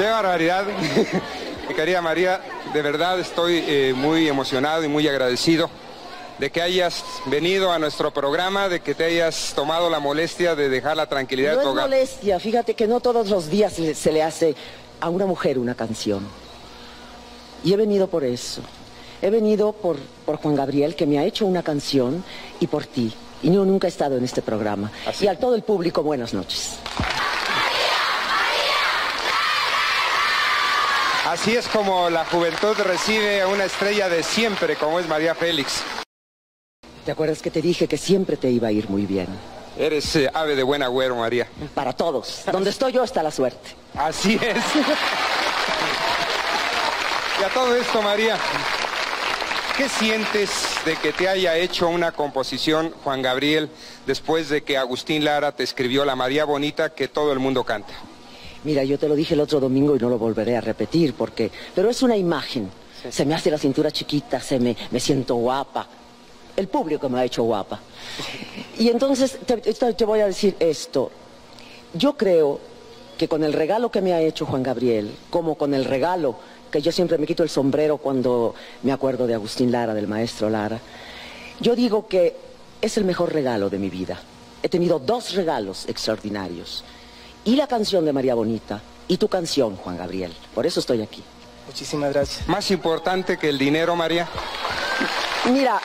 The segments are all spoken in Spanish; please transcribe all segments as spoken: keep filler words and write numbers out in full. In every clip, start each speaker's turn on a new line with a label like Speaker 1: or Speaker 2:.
Speaker 1: Qué barbaridad. Mi querida María, de verdad estoy eh, muy emocionado y muy agradecido de que hayas venido a nuestro programa, de que te hayas tomado la molestia de dejar la tranquilidad
Speaker 2: no
Speaker 1: de tu hogar.
Speaker 2: No es molestia, fíjate que no todos los días se, se le hace a una mujer una canción. Y he venido por eso. He venido por, por Juan Gabriel, que me ha hecho una canción, y por ti. Y yo nunca he estado en este programa. Así. Y a todo el público, buenas noches.
Speaker 1: Así es como la juventud recibe a una estrella de siempre, como es María Félix.
Speaker 2: ¿Te acuerdas que te dije que siempre te iba a ir muy bien?
Speaker 1: Eres eh, ave de buen agüero, María.
Speaker 2: Para todos. Donde estoy yo está la suerte.
Speaker 1: Así es. Y a todo esto, María, ¿qué sientes de que te haya hecho una composición Juan Gabriel después de que Agustín Lara te escribió La María Bonita que todo el mundo canta?
Speaker 2: Mira, yo te lo dije el otro domingo y no lo volveré a repetir porque... Pero es una imagen. Sí. Se me hace la cintura chiquita, se me, me siento guapa. El público me ha hecho guapa. Y entonces te, te voy a decir esto. Yo creo que con el regalo que me ha hecho Juan Gabriel, como con el regalo que yo siempre me quito el sombrero cuando me acuerdo de Agustín Lara, del maestro Lara, yo digo que es el mejor regalo de mi vida. He tenido dos regalos extraordinarios. Y la canción de María Bonita, y tu canción, Juan Gabriel. Por eso estoy aquí.
Speaker 3: Muchísimas gracias.
Speaker 1: ¿Más importante que el dinero, María?
Speaker 2: Mira,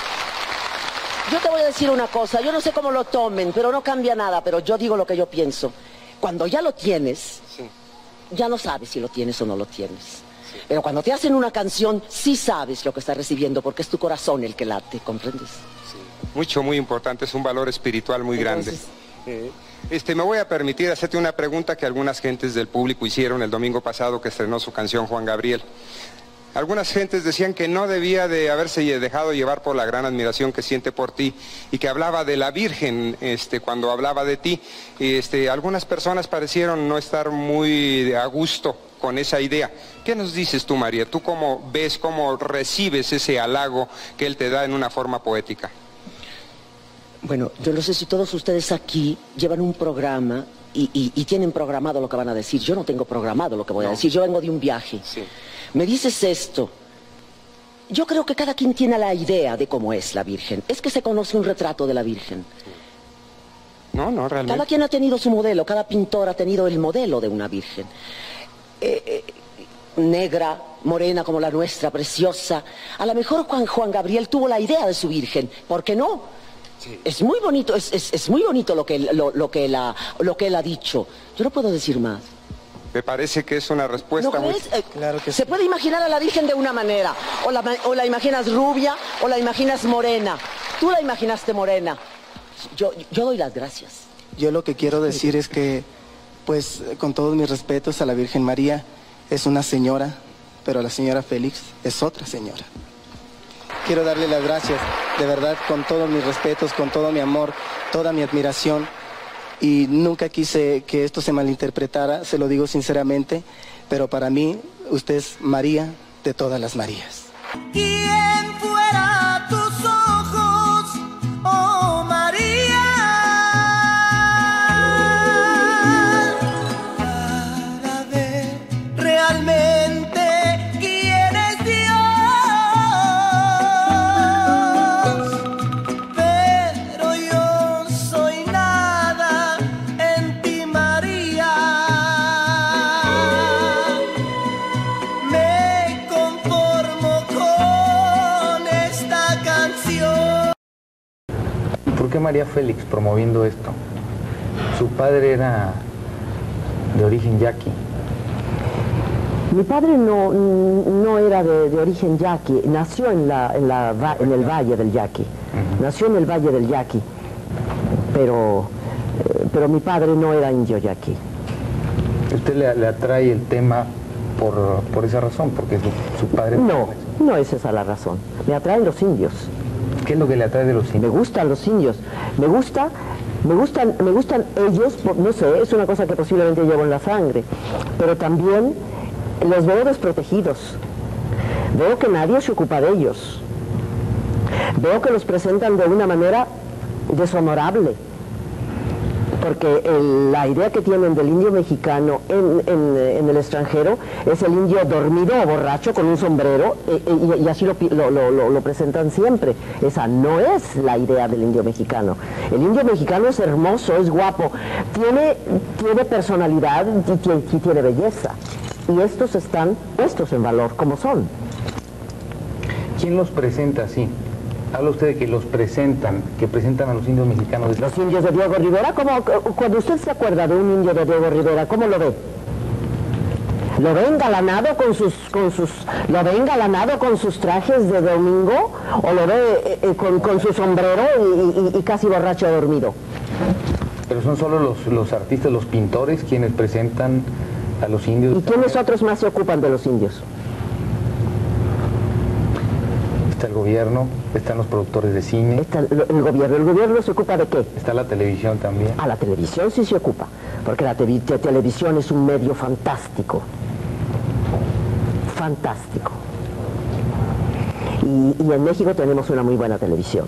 Speaker 2: yo te voy a decir una cosa, yo no sé cómo lo tomen, pero no cambia nada, pero yo digo lo que yo pienso. Cuando ya lo tienes, sí, ya no sabes si lo tienes o no lo tienes. Sí. Pero cuando te hacen una canción, sí sabes lo que estás recibiendo, porque es tu corazón el que late, ¿comprendes?
Speaker 1: Sí. Mucho, muy importante, es un valor espiritual muy Entonces, grande. Eh, este, me voy a permitir hacerte una pregunta que algunas gentes del público hicieron el domingo pasado que estrenó su canción Juan Gabriel. Algunas gentes decían que no debía de haberse dejado llevar por la gran admiración que siente por ti y que hablaba de la Virgen este, cuando hablaba de ti. Este, algunas personas parecieron no estar muy a gusto con esa idea. ¿Qué nos dices tú, María? ¿Tú cómo ves, cómo recibes ese halago que él te da en una forma poética?
Speaker 2: Bueno, yo no sé si todos ustedes aquí llevan un programa y, y, y tienen programado lo que van a decir. Yo no tengo programado lo que voy no. a decir, yo vengo de un viaje. Sí. Me dices esto. Yo creo que cada quien tiene la idea de cómo es la Virgen. Es que se conoce un retrato de la Virgen.
Speaker 1: No, no, realmente.
Speaker 2: Cada quien ha tenido su modelo, cada pintor ha tenido el modelo de una Virgen. Eh, eh, negra, morena como la nuestra, preciosa. A lo mejor Juan, Juan Gabriel tuvo la idea de su Virgen. ¿Por qué no? Sí. Es muy bonito, es, es, es muy bonito lo que, él, lo, lo, que él ha, lo que él ha dicho. Yo no puedo decir más.
Speaker 1: Me parece que es una respuesta
Speaker 2: ¿No
Speaker 1: muy...
Speaker 2: eh, claro que Se sí. puede imaginar a la Virgen de una manera. O la, o la imaginas rubia, o la imaginas morena. Tú la imaginaste morena. Yo, yo doy las gracias.
Speaker 3: Yo lo que quiero decir es que, pues, con todos mis respetos a la Virgen María, es una señora, pero la señora Félix es otra señora. Quiero darle las gracias, de verdad, con todos mis respetos, con todo mi amor, toda mi admiración. Y nunca quise que esto se malinterpretara, se lo digo sinceramente, pero para mí, usted es María de todas las Marías.
Speaker 4: ¿Quién fuera tus ojos, oh María? Para ver realmente quién es Dios. Pero yo soy nada en ti, María. Me conformo con esta canción.
Speaker 5: ¿Por qué María Félix promoviendo esto? Su padre era de origen yaqui.
Speaker 2: Mi padre no, no era de, de origen yaqui, nació en, la, en, la, en el Valle del Yaqui, uh-huh. nació en el Valle del Yaqui, pero, eh, pero mi padre no era indio yaqui.
Speaker 5: ¿Usted le, le atrae el tema por, por esa razón? Porque su, su padre...
Speaker 2: No, no es esa la razón, me atraen los indios.
Speaker 5: ¿Qué es lo que le atrae de los indios?
Speaker 2: Me gustan los indios, me gusta... Me gustan, me gustan ellos, no sé, es una cosa que posiblemente llevo en la sangre, pero también los veo desprotegidos, veo que nadie se ocupa de ellos, veo que los presentan de una manera deshonorable, porque el, la idea que tienen del indio mexicano en, en, en el extranjero es el indio dormido o borracho con un sombrero, eh, y, y así lo, lo, lo, lo presentan siempre. Esa no es la idea del indio mexicano. El indio mexicano es hermoso, es guapo, tiene, tiene personalidad y tiene, y tiene belleza. Y estos están puestos en valor como son.
Speaker 5: ¿Quién los presenta así? Habla usted de que los presentan, que presentan a los indios mexicanos.
Speaker 2: Los indios de Diego Rivera, ¿cómo, cuando usted se acuerda de un indio de Diego Rivera, ¿cómo lo ve? ¿Lo ve engalanado con sus, con sus, lo ve engalanado con sus trajes de domingo? ¿O lo ve eh, eh, con, con su sombrero y, y, y casi borracho dormido?
Speaker 5: Pero son solo los, los artistas, los pintores, quienes presentan a los indios.
Speaker 2: ¿Y quiénes otros más se ocupan de los indios?
Speaker 5: Está el gobierno, están los productores de cine.
Speaker 2: Está el, el gobierno. ¿El gobierno se ocupa de qué?
Speaker 5: Está la televisión también.
Speaker 2: Ah, la televisión sí se ocupa, porque la te te televisión es un medio fantástico. Fantástico. Y, y en México tenemos una muy buena televisión.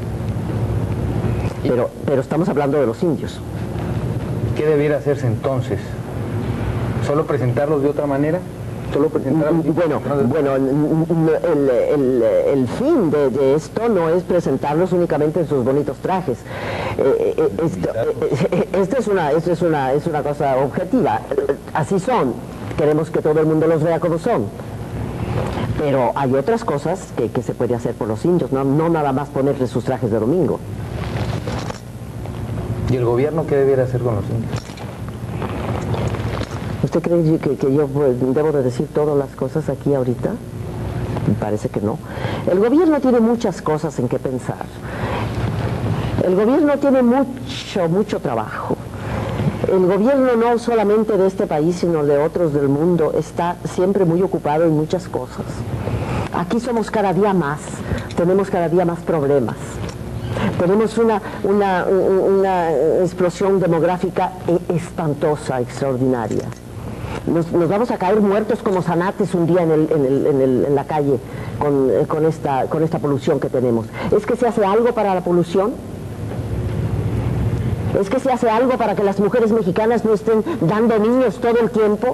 Speaker 2: Pero, pero estamos hablando de los indios.
Speaker 5: ¿Qué debiera hacerse entonces? ¿Solo presentarlos de otra manera? ¿Solo presentar
Speaker 2: bueno, bueno, el, el, el fin de, de esto no es presentarlos únicamente en sus bonitos trajes. Eh, eh, esto, eh, esto, es una, esto es, una, es una cosa objetiva. Así son. Queremos que todo el mundo los vea como son. Pero hay otras cosas que, que se puede hacer por los indios, no, no nada más ponerles sus trajes de domingo.
Speaker 5: ¿Y el gobierno qué debiera hacer con los indios?
Speaker 2: ¿Usted cree que, que yo pues, debo de decir todas las cosas aquí ahorita? Me parece que no. El gobierno tiene muchas cosas en que pensar. El gobierno tiene mucho, mucho trabajo. El gobierno no solamente de este país, sino de otros del mundo, está siempre muy ocupado en muchas cosas. Aquí somos cada día más, tenemos cada día más problemas. Tenemos una, una, una explosión demográfica espantosa, extraordinaria. Nos, nos vamos a caer muertos como zanates un día en, el, en, el, en, el, en la calle con, con, esta, con esta polución que tenemos. ¿Es que se hace algo para la polución? ¿Es que se hace algo para que las mujeres mexicanas no estén dando niños todo el tiempo?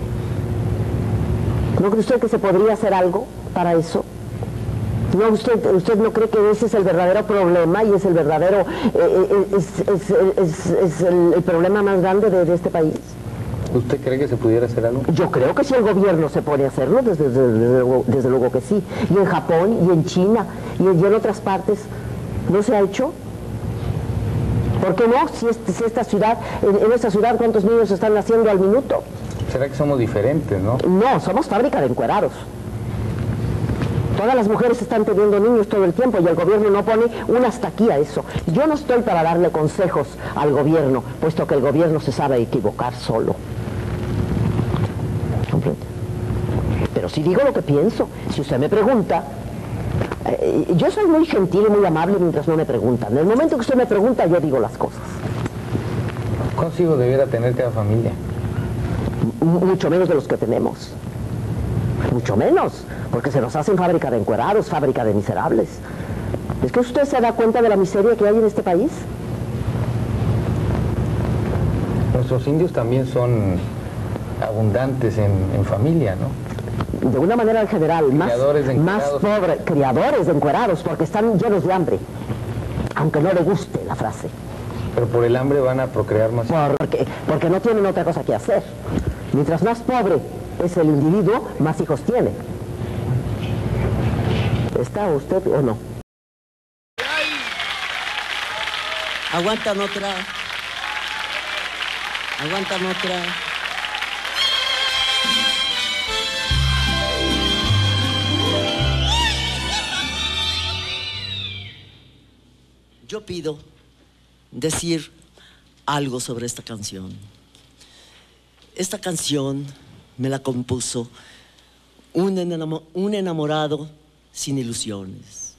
Speaker 2: ¿No cree usted que se podría hacer algo para eso? ¿No, usted, ¿Usted no cree que ese es el verdadero problema y es el verdadero, eh, es, es, es, es el, el problema más grande de, de este país?
Speaker 5: ¿Usted cree que se pudiera hacer algo?
Speaker 2: Yo creo que si el gobierno se pone a hacerlo, desde, desde, desde, luego, desde luego que sí. Y en Japón, y en China, y en, y en otras partes, ¿no se ha hecho? ¿Por qué no? Si, este, si esta ciudad, en, en esta ciudad, ¿cuántos niños están naciendo al minuto?
Speaker 5: ¿Será que somos diferentes, no?
Speaker 2: No, somos fábrica de encuerados. Todas las mujeres están teniendo niños todo el tiempo y el gobierno no pone un hasta aquí a eso. Yo no estoy para darle consejos al gobierno, puesto que el gobierno se sabe equivocar solo. ¿Comprende? Pero sí digo lo que pienso. Si usted me pregunta, eh, yo soy muy gentil y muy amable mientras no me preguntan. En el momento que usted me pregunta, yo digo las cosas.
Speaker 5: ¿Cuántos hijos debiera tener cada familia?
Speaker 2: M- mucho menos de los que tenemos. Mucho menos, porque se nos hacen fábrica de encuerados, fábrica de miserables. ¿Es que usted se da cuenta de la miseria que hay en este país?
Speaker 5: Nuestros indios también son abundantes en, en familia, ¿no?
Speaker 2: De una manera en general, más, más pobres, criadores de encuerados, porque están llenos de hambre, aunque no le guste la frase.
Speaker 5: Pero por el hambre van a procrear más.
Speaker 2: Porque, porque no tienen otra cosa que hacer. Mientras más pobre es el individuo, más hijos tiene. ¿Está usted o no?
Speaker 6: Aguantan otra. Aguantan otra. Yo pido decir algo sobre esta canción. Esta canción me la compuso un, enamo, un enamorado sin ilusiones.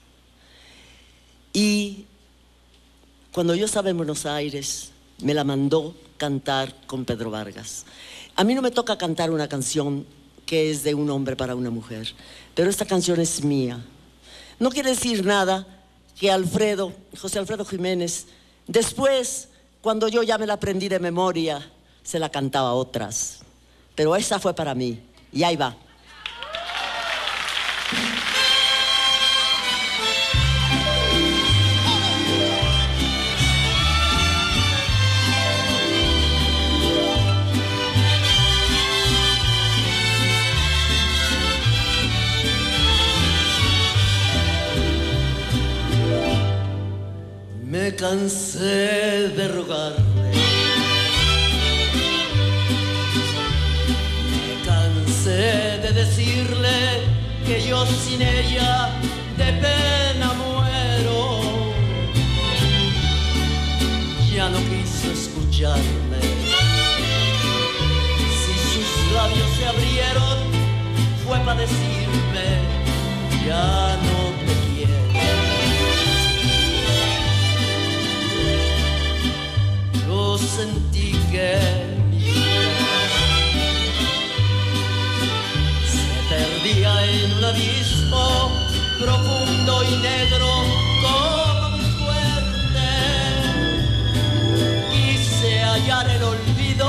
Speaker 6: Y cuando yo estaba en Buenos Aires, me la mandó cantar con Pedro Vargas. A mí no me toca cantar una canción que es de un hombre para una mujer, pero esta canción es mía. No quiere decir nada que Alfredo, José Alfredo Jiménez, después cuando yo ya me la aprendí de memoria, se la cantaba a otras. Pero esa fue para mí. Y ahí va.
Speaker 4: Me cansé de rogarle, me cansé de decirle que yo sin ella de pena muero. Ya no quiso escucharme. Si sus labios se abrieron, fue para decirme, ya no te quiero. Yo sentí que mi vida se perdía en un abismo profundo y negro como mi suerte. Quise hallar el olvido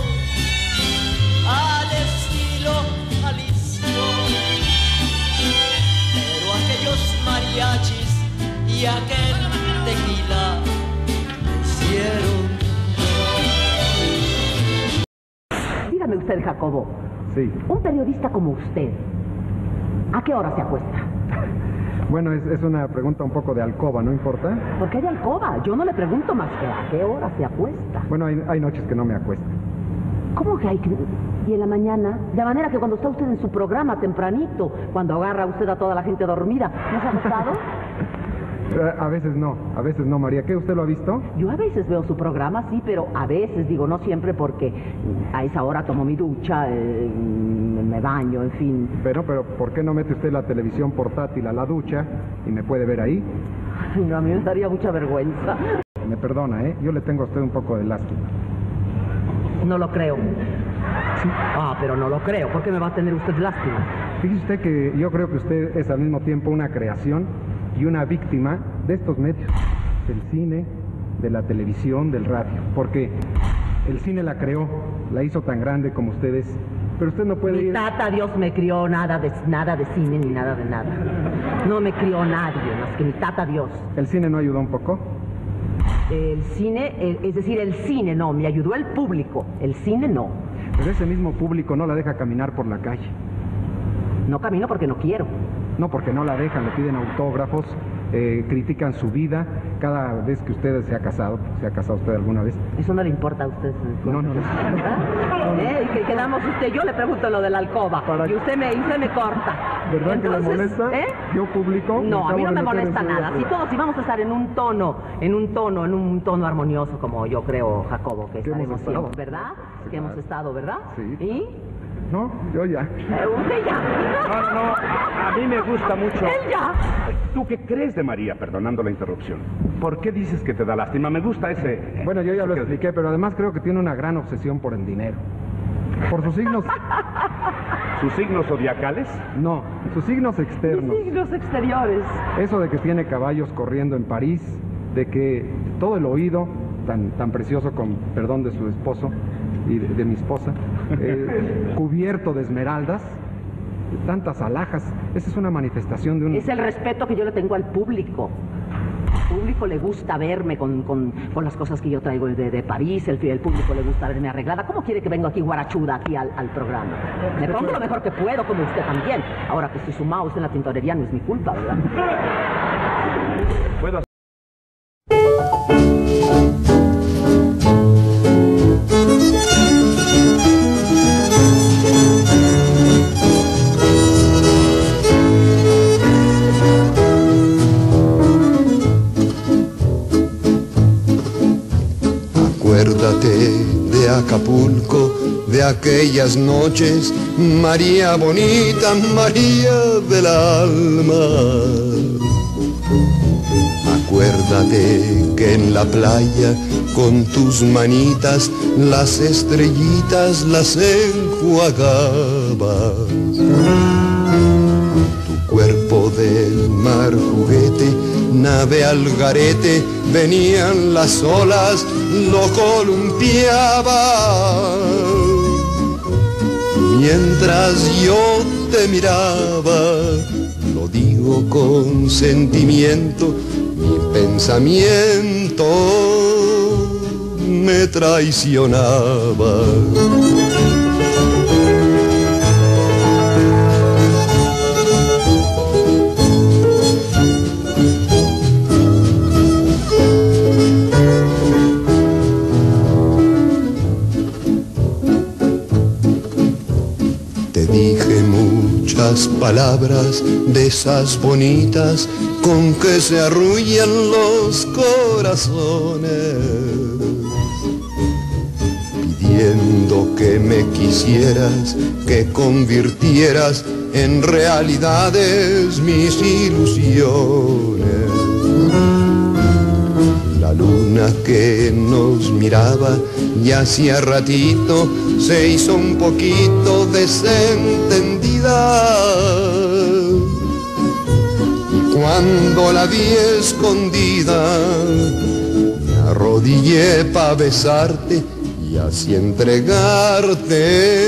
Speaker 4: al estilo Jalisco, pero aquellos mariachis y aquel tequila me hicieron.
Speaker 2: Dígame usted, Jacobo.
Speaker 7: Sí.
Speaker 2: Un periodista como usted, ¿a qué hora se acuesta?
Speaker 7: Bueno, es, es una pregunta un poco de alcoba, ¿no importa?
Speaker 2: ¿Por qué de alcoba? Yo no le pregunto más que a qué hora se acuesta.
Speaker 7: Bueno, hay, hay noches que no me acuesto.
Speaker 2: ¿Cómo que hay que...? ¿Y en la mañana? De manera que cuando está usted en su programa tempranito, cuando agarra usted a toda la gente dormida, ¿no se ha acostado?
Speaker 7: A veces no, a veces no, María. ¿Qué? ¿Usted lo ha visto?
Speaker 2: Yo a veces veo su programa, sí, pero a veces, digo, no siempre porque a esa hora tomo mi ducha, eh, me baño, en fin.
Speaker 7: Pero, pero, ¿por qué no mete usted la televisión portátil a la ducha y me puede ver ahí?
Speaker 2: Ay, no, a mí me daría mucha vergüenza.
Speaker 7: Me perdona, ¿eh? Yo le tengo a usted un poco de lástima.
Speaker 2: No lo creo.
Speaker 7: Sí.
Speaker 2: Ah, pero no lo creo. ¿Por qué me va a tener usted lástima?
Speaker 7: Fíjese usted que yo creo que usted es al mismo tiempo una creación y una víctima de estos medios, del cine, de la televisión, del radio, porque el cine la creó, la hizo tan grande como ustedes, pero usted no puede
Speaker 2: Mi
Speaker 7: ir...
Speaker 2: tata Dios me crió nada de, nada de cine ni nada de nada. No me crió nadie, más que mi tata Dios.
Speaker 7: ¿El cine no ayudó un poco?
Speaker 2: El cine, el, es decir, el cine no, me ayudó el público, el cine no.
Speaker 7: Pero ese mismo público no la deja caminar por la calle.
Speaker 2: No camino porque no quiero.
Speaker 7: No, porque no la dejan, le piden autógrafos, eh, critican su vida cada vez que usted se ha casado. ¿Se ha casado usted alguna vez?
Speaker 2: Eso no le importa a usted.
Speaker 7: No, no, no.
Speaker 2: ¿Verdad? ¿Eh? ¿Qué quedamos usted? Yo le pregunto lo de la alcoba
Speaker 7: Para...
Speaker 2: y usted me, y usted me corta.
Speaker 7: ¿Verdad? Entonces, que le molesta?
Speaker 2: ¿eh?
Speaker 7: ¿Yo publico?
Speaker 2: No, a mí no me molesta nada. Si
Speaker 7: vida.
Speaker 2: todos íbamos a estar en un tono, en un tono, en un tono armonioso, como yo creo, Jacobo, que estaremos siempre, ¿verdad?
Speaker 7: Sí,
Speaker 2: que hemos
Speaker 7: claro.
Speaker 2: estado, ¿verdad?
Speaker 7: Sí.
Speaker 2: ¿Y?
Speaker 7: No, yo ya.
Speaker 2: Eh, ¿Usted ya?
Speaker 8: No, no, no. A, a mí me gusta mucho.
Speaker 2: ¿Él ya?
Speaker 8: ¿Tú qué crees de María? Perdonando la interrupción. ¿Por qué dices que te da lástima? Me gusta ese...
Speaker 7: Bueno, yo ya lo
Speaker 8: ese-
Speaker 7: expliqué, pero además creo que tiene una gran obsesión por el dinero. Por sus signos...
Speaker 8: ¿Sus signos zodiacales?
Speaker 7: No, sus signos externos.
Speaker 2: Signos exteriores.
Speaker 7: Eso de que tiene caballos corriendo en París, de que todo el oído, tan, tan precioso con perdón de su esposo y de, de mi esposa, eh, cubierto de esmeraldas, tantas alhajas, esa es una manifestación de un...
Speaker 2: Es el respeto que yo le tengo al público. Al público le gusta verme con, con, con las cosas que yo traigo de, de París, el, el público le gusta verme arreglada. ¿Cómo quiere que venga aquí guarachuda aquí al, al programa? Me pongo lo mejor que puedo, como usted también. Ahora que estoy sumado usted en la tintorería no es mi culpa, ¿verdad?
Speaker 8: ¿Puedo hacer?
Speaker 9: Acuérdate de Acapulco, de aquellas noches, María bonita, María del alma. Acuérdate que en la playa, con tus manitas, las estrellitas las enjuagabas. Tu cuerpo del mar juguete, nave al garete venían las olas, lo columpiaba. Mientras yo te miraba, lo digo con sentimiento, mi pensamiento me traicionaba. Te dije muchas palabras de esas bonitas con que se arrullan los corazones, pidiendo que me quisieras, que convirtieras en realidades mis ilusiones. La luna que nos miraba ya hacía ratito se hizo un poquito desentendida, y cuando la vi escondida me arrodillé pa' besarte y así entregarte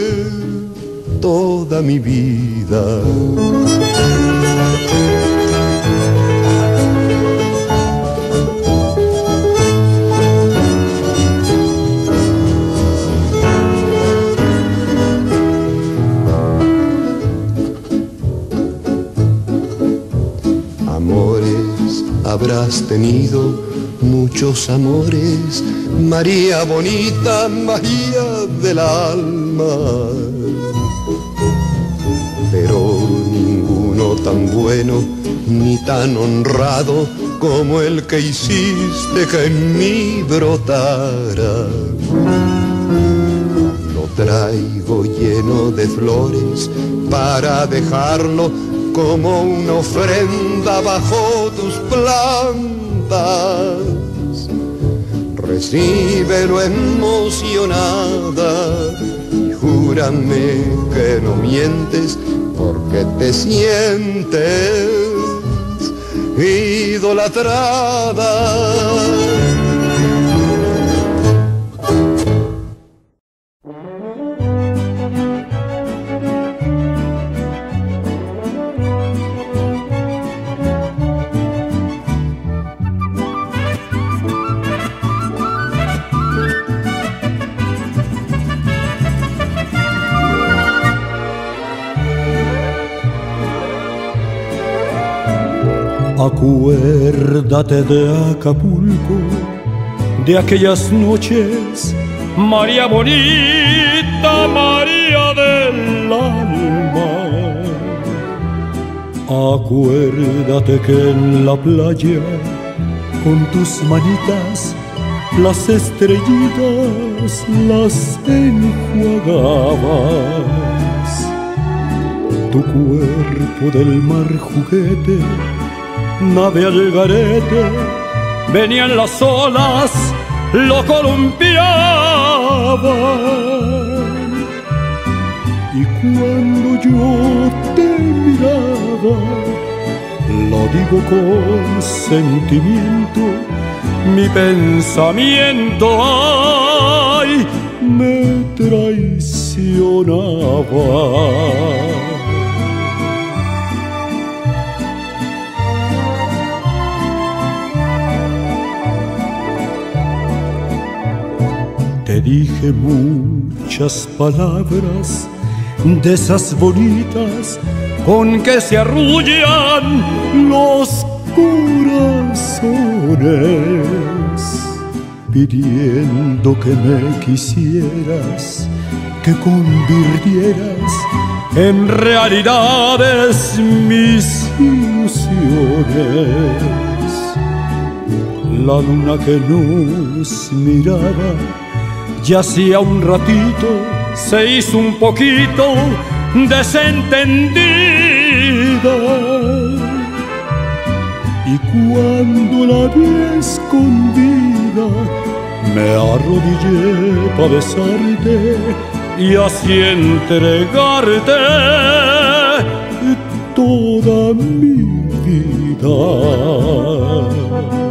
Speaker 9: toda mi vida. Habrás tenido muchos amores, María bonita, María del alma, pero ninguno tan bueno ni tan honrado como el que hiciste que en mí brotara. Lo traigo lleno de flores para dejarlo como una ofrenda bajo tus plantas. Recíbelo emocionada y júrame que no mientes, porque te sientes idolatrada.
Speaker 10: Acuérdate de Acapulco, de aquellas noches, María bonita, María del alma. Acuérdate que en la playa, con tus manitas, las estrellitas las enjuagabas. Tu cuerpo del mar juguete, nave al garete, venían las olas, lo columpiaban. Y cuando yo te miraba, lo digo con sentimiento, mi pensamiento, ay, me traicionaba. Te dije muchas palabras de esas bonitas con que se arrullan los corazones, pidiendo que me quisieras, que convirtieras en realidades mis ilusiones. La luna que nos miraba ya hacía un ratito se hizo un poquito desentendida, y cuando la vi escondida me arrodillé para besarte y así entregarte toda mi vida.